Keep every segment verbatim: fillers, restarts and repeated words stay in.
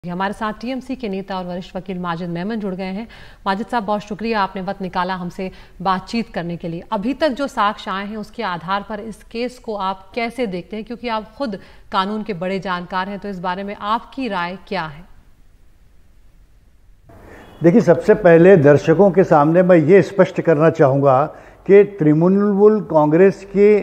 हमारे साथ टीएमसी के नेता और वरिष्ठ वकील माजिद मेमन जुड़ गए हैं। माजिद साहब, बहुत शुक्रिया, आपने वक्त निकाला हमसे बातचीत करने के लिए। अभी तक जो साक्ष्य आए हैं उसके आधार पर इस केस को आप कैसे देखते हैं, क्योंकि आप खुद कानून के बड़े जानकार हैं, तो इस बारे में आपकी राय क्या है? देखिए, सबसे पहले दर्शकों के सामने मैं ये स्पष्ट करना चाहूँगा कि तृणमूल कांग्रेस के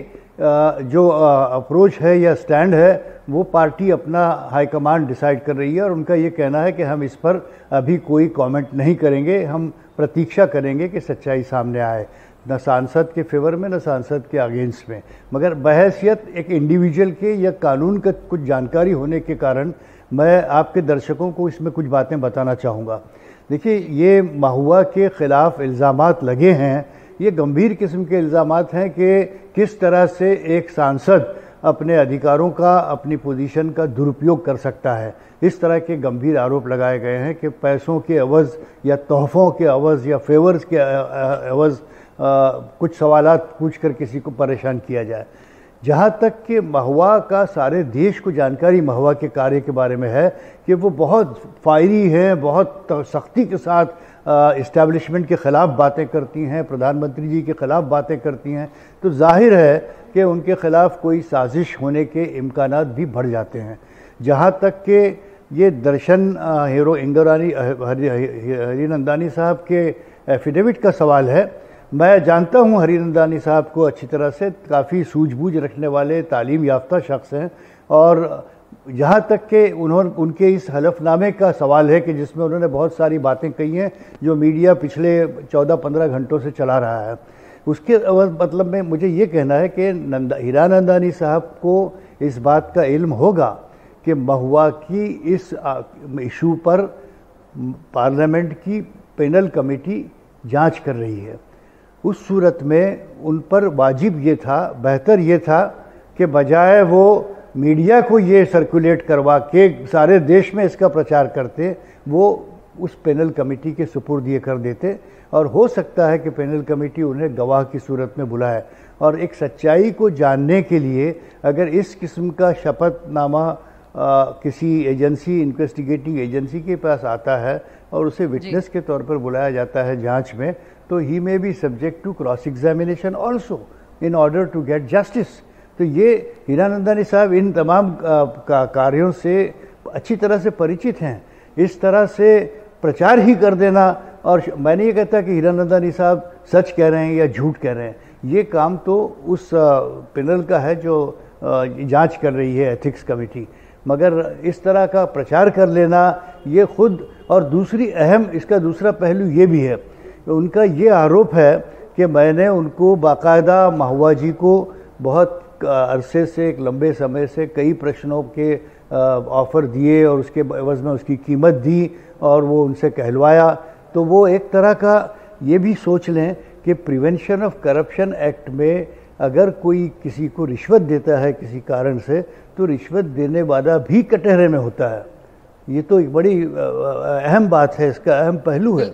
जो अप्रोच है या स्टैंड है वो पार्टी अपना हाईकमांड डिसाइड कर रही है और उनका ये कहना है कि हम इस पर अभी कोई कमेंट नहीं करेंगे, हम प्रतीक्षा करेंगे कि सच्चाई सामने आए, न सांसद के फेवर में न सांसद के अगेंस्ट में। मगर बहैसियत एक इंडिविजुअल के या कानून का कुछ जानकारी होने के कारण मैं आपके दर्शकों को इसमें कुछ बातें बताना चाहूँगा। देखिए, ये महुआ के ख़िलाफ़ इल्ज़ामात लगे हैं, ये गंभीर किस्म के इल्ज़ामात हैं कि किस तरह से एक सांसद अपने अधिकारों का, अपनी पोजीशन का दुरुपयोग कर सकता है। इस तरह के गंभीर आरोप लगाए गए हैं कि पैसों के अवज़ या तोहफ़ों के अवज़ या फेवर्स के अवज़ कुछ सवालात पूछ कर किसी को परेशान किया जाए। जहाँ तक कि महुआ का सारे देश को जानकारी महुआ के कार्य के बारे में है कि वो बहुत फायरी है, बहुत सख्ती के साथ इस्टेब्लिशमेंट के ख़िलाफ़ बातें करती हैं, प्रधानमंत्री जी के ख़िलाफ़ बातें करती हैं, तो जाहिर है कि उनके ख़िलाफ़ कोई साजिश होने के इम्कानात भी बढ़ जाते हैं। जहाँ तक कि ये दर्शन हीरो इंदौरानी हरिनंदानी साहब के एफिडेविट का सवाल है, मैं जानता हूँ हरिनंदानी साहब को अच्छी तरह से, काफ़ी सूझबूझ रखने वाले तालीम याफ्ता शख्स हैं। और जहाँ तक कि उन्होंने उनके इस हलफनामे का सवाल है कि जिसमें उन्होंने बहुत सारी बातें कही हैं जो मीडिया पिछले चौदह पंद्रह घंटों से चला रहा है, उसके मतलब में मुझे ये कहना है कि नंदा हीरानंदानी साहब को इस बात का इल्म होगा कि महुआ की इस इशू पर पार्लियामेंट की पैनल कमेटी जांच कर रही है। उस सूरत में उन पर वाजिब ये था, बेहतर ये था कि बजाय वो मीडिया को ये सर्कुलेट करवा के सारे देश में इसका प्रचार करते, वो उस पैनल कमेटी के सुपुर्द ये कर देते। और हो सकता है कि पैनल कमेटी उन्हें गवाह की सूरत में बुलाए और एक सच्चाई को जानने के लिए अगर इस किस्म का शपथनामा किसी एजेंसी, इन्वेस्टिगेटिंग एजेंसी के पास आता है और उसे विटनेस के तौर पर बुलाया जाता है जांच में, तो ही may be subject to cross examination also in order to get justice. तो ये हीरानंदानी साहब इन तमाम का कार्यों से अच्छी तरह से परिचित हैं। इस तरह से प्रचार ही कर देना, और मैं नहीं कहता कि हीरानंदानी साहब सच कह रहे हैं या झूठ कह रहे हैं, ये काम तो उस पैनल का है जो जांच कर रही है, एथिक्स कमेटी। मगर इस तरह का प्रचार कर लेना ये खुद, और दूसरी अहम इसका दूसरा पहलू ये भी है, उनका ये आरोप है कि मैंने उनको बाकायदा महुआ जी को बहुत अरसे से, एक लंबे समय से कई प्रश्नों के ऑफ़र दिए और उसके एवज़ में उसकी कीमत दी और वो उनसे कहलवाया। तो वो एक तरह का ये भी सोच लें कि प्रिवेंशन ऑफ करप्शन एक्ट में अगर कोई किसी को रिश्वत देता है किसी कारण से, तो रिश्वत देने वाला भी कटहरे में होता है। ये तो एक बड़ी अहम बात है, इसका अहम पहलू है।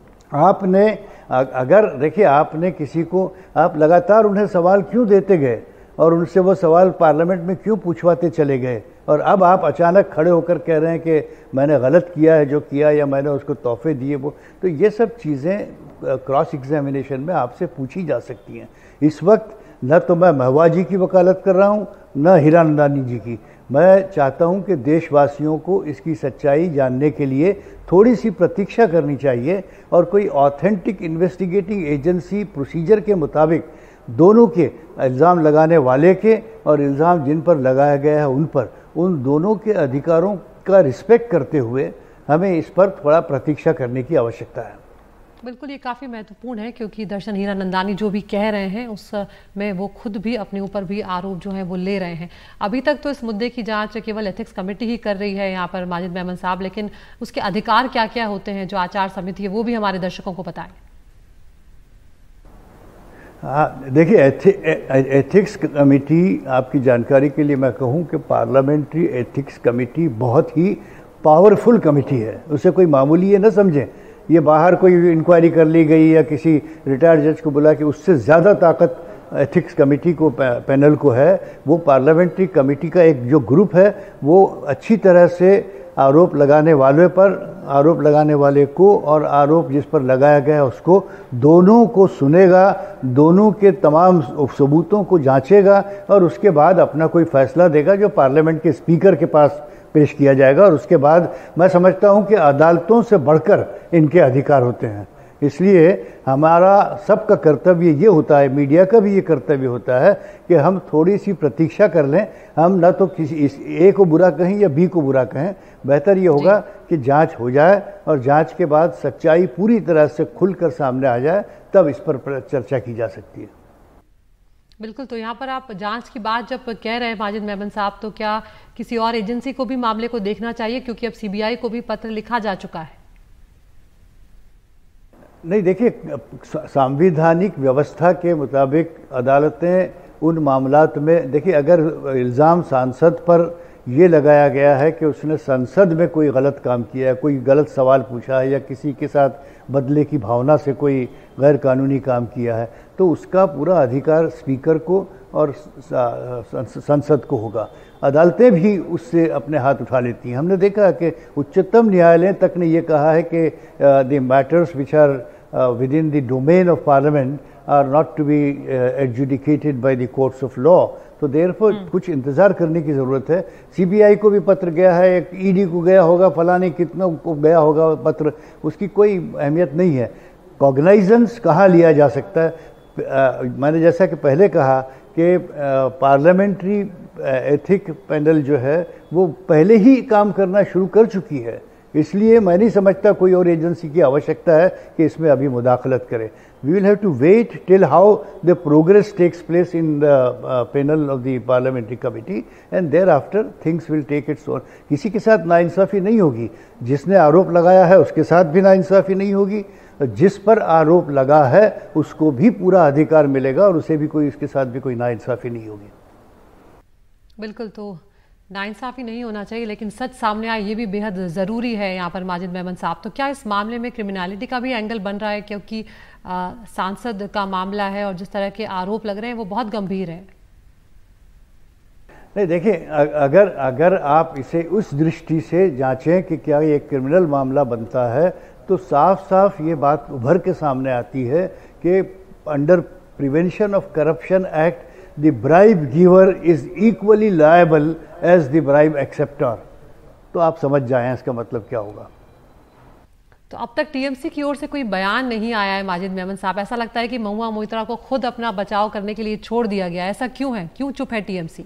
आपने अगर देखिए, आपने किसी को, आप लगातार उन्हें सवाल क्यों देते गए और उनसे वो सवाल पार्लियामेंट में क्यों पूछवाते चले गए, और अब आप अचानक खड़े होकर कह रहे हैं कि मैंने गलत किया है जो किया, या मैंने उसको तोहफे दिए वो, तो ये सब चीज़ें क्रॉस एग्जामिनेशन में आपसे पूछी जा सकती हैं। इस वक्त न तो मैं महुआ जी की वकालत कर रहा हूँ न हीरानंदानी जी की। मैं चाहता हूँ कि देशवासियों को इसकी सच्चाई जानने के लिए थोड़ी सी प्रतीक्षा करनी चाहिए और कोई ऑथेंटिक इन्वेस्टिगेटिंग एजेंसी प्रोसीजर के मुताबिक दोनों के, इल्ज़ाम लगाने वाले के और इल्ज़ाम जिन पर लगाया गया है उन पर, उन दोनों के अधिकारों का रिस्पेक्ट करते हुए हमें इस पर थोड़ा प्रतीक्षा करने की आवश्यकता है। बिल्कुल, ये काफ़ी महत्वपूर्ण है, क्योंकि दर्शन हीरानंदानी जो भी कह रहे हैं उसमें वो खुद भी अपने ऊपर भी आरोप जो है वो ले रहे हैं। अभी तक तो इस मुद्दे की जांच केवल एथिक्स कमेटी ही कर रही है यहाँ पर माजिद मेमन साहब, लेकिन उसके अधिकार क्या क्या होते हैं जो आचार समिति है, वो भी हमारे दर्शकों को बताएं। हाँ, देखिए, एथिक्स कमेटी, आपकी जानकारी के लिए मैं कहूँ कि पार्लियामेंट्री एथिक्स कमेटी बहुत ही पावरफुल कमेटी है, उसे कोई मामूली ये न समझें। ये बाहर कोई इंक्वायरी कर ली गई या किसी रिटायर्ड जज को बुला के, उससे ज़्यादा ताकत एथिक्स कमेटी को, पैनल को है। वो पार्लियामेंट्री कमेटी का एक जो ग्रुप है वो अच्छी तरह से आरोप लगाने वाले पर, आरोप लगाने वाले को और आरोप जिस पर लगाया गया उसको, दोनों को सुनेगा, दोनों के तमाम सबूतों को जांचेगा और उसके बाद अपना कोई फैसला देगा जो पार्लियामेंट के स्पीकर के पास पेश किया जाएगा। और उसके बाद मैं समझता हूं कि अदालतों से बढ़कर इनके अधिकार होते हैं। इसलिए हमारा सबका कर्तव्य ये होता है, मीडिया का भी ये कर्तव्य होता है कि हम थोड़ी सी प्रतीक्षा कर लें। हम ना तो किसी इस ए को बुरा कहें या बी को बुरा कहें, बेहतर ये होगा कि जांच हो जाए और जांच के बाद सच्चाई पूरी तरह से खुलकर सामने आ जाए, तब इस पर चर्चा की जा सकती है। बिल्कुल, तो यहाँ पर आप जांच की बात जब कह रहे हैं माजिद मेमन साहब, तो क्या किसी और एजेंसी को भी मामले को देखना चाहिए, क्योंकि अब सीबीआई को भी पत्र लिखा जा चुका है? नहीं, देखिए, संवैधानिक व्यवस्था के मुताबिक अदालतें उन मामलात में, देखिए, अगर इल्ज़ाम सांसद पर ये लगाया गया है कि उसने संसद में कोई गलत काम किया है, कोई गलत सवाल पूछा है या किसी के साथ बदले की भावना से कोई गैर कानूनी काम किया है, तो उसका पूरा अधिकार स्पीकर को और संसद को होगा। अदालतें भी उससे अपने हाथ उठा लेती हैं। हमने देखा कि उच्चतम न्यायालय तक ने ये कहा है कि the matters which are within the domain of parliament are not to be adjudicated by the courts of law. तो देयरफॉर कुछ इंतज़ार करने की ज़रूरत है। सीबीआई को भी पत्र गया है, एक ईडी को गया होगा, फलाने कितनों को गया होगा पत्र, उसकी कोई अहमियत नहीं है। कॉग्नाइजेंस कहाँ लिया जा सकता है? आ, मैंने जैसा कि पहले कहा कि पार्लियामेंट्री एथिक पैनल जो है वो पहले ही काम करना शुरू कर चुकी है, इसलिए मैं नहीं समझता कोई और एजेंसी की आवश्यकता है कि इसमें अभी मुदाखलत करे। We will have to wait till how the progress takes place in the panel of the parliamentary committee and thereafter things will take its own. किसी के साथ नाइंसाफ़ी नहीं होगी, जिसने आरोप लगाया है उसके साथ भी नाइंसाफ़ी नहीं होगी, जिस पर आरोप लगा है उसको भी पूरा अधिकार मिलेगा और उसे भी कोई, उसके साथ भी कोई नाइंसाफ़ी नहीं होगी। बिल्कुल, तो नाइंसाफ़ी नहीं होना चाहिए, लेकिन सच सामने आए ये भी बेहद ज़रूरी है यहाँ पर माजिद मेमन साहब। तो क्या इस मामले में क्रिमिनलिटी का भी एंगल बन रहा है, क्योंकि आ, सांसद का मामला है और जिस तरह के आरोप लग रहे हैं वो बहुत गंभीर है? नहीं, देखिए, अगर अगर आप इसे उस दृष्टि से जांचें कि क्या ये क्रिमिनल मामला बनता है, तो साफ साफ ये बात उभर के सामने आती है कि under prevention of corruption act the bribe giver is equally liable as the bribe acceptor. तो आप समझ जाएं इसका मतलब क्या होगा। तो अब तक टीएमसी की ओर से कोई बयान नहीं आया है माजिद मेमन साहब। ऐसा लगता है कि महुआ मोइत्रा को खुद अपना बचाव करने के लिए छोड़ दिया गया। ऐसा क्यों है, क्यों चुप है टीएमसी?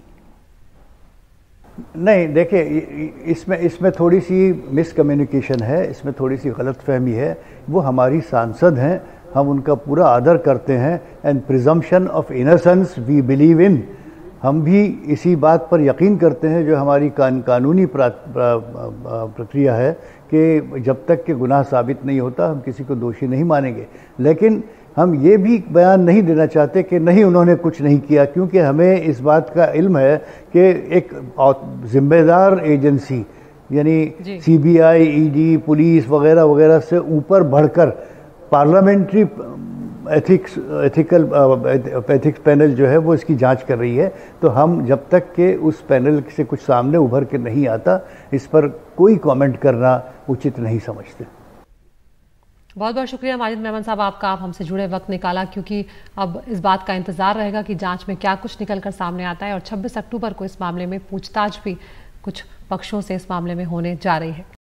नहीं, देखिए, इसमें इसमें थोड़ी सी मिसकम्युनिकेशन है, इसमें थोड़ी सी गलतफहमी है। वो हमारी सांसद हैं, हम उनका पूरा आदर करते हैं and presumption of innocence we believe in. हम भी इसी बात पर यकीन करते हैं जो हमारी कान, कानूनी प्रक्रिया है कि जब तक कि गुनाह साबित नहीं होता हम किसी को दोषी नहीं मानेंगे। लेकिन हम ये भी बयान नहीं देना चाहते कि नहीं, उन्होंने कुछ नहीं किया, क्योंकि हमें इस बात का इल्म है कि एक जिम्मेदार एजेंसी यानी सीबीआई, ईडी, पुलिस वगैरह वगैरह से ऊपर बढ़कर parliamentary ethics ethical ethics panel जो है वो इसकी जांच कर रही है। तो हम जब तक के उस पैनल से कुछ सामने उभर के नहीं आता, इस पर कोई कमेंट करना उचित नहीं समझते। बहुत बहुत शुक्रिया माजिद मेमन साहब आपका, आप हमसे जुड़े वक्त निकाला, क्योंकि अब इस बात का इंतजार रहेगा कि जांच में क्या कुछ निकल कर सामने आता है और छब्बीस अक्टूबर को इस मामले में पूछताछ भी कुछ पक्षों से इस मामले में होने जा रही है।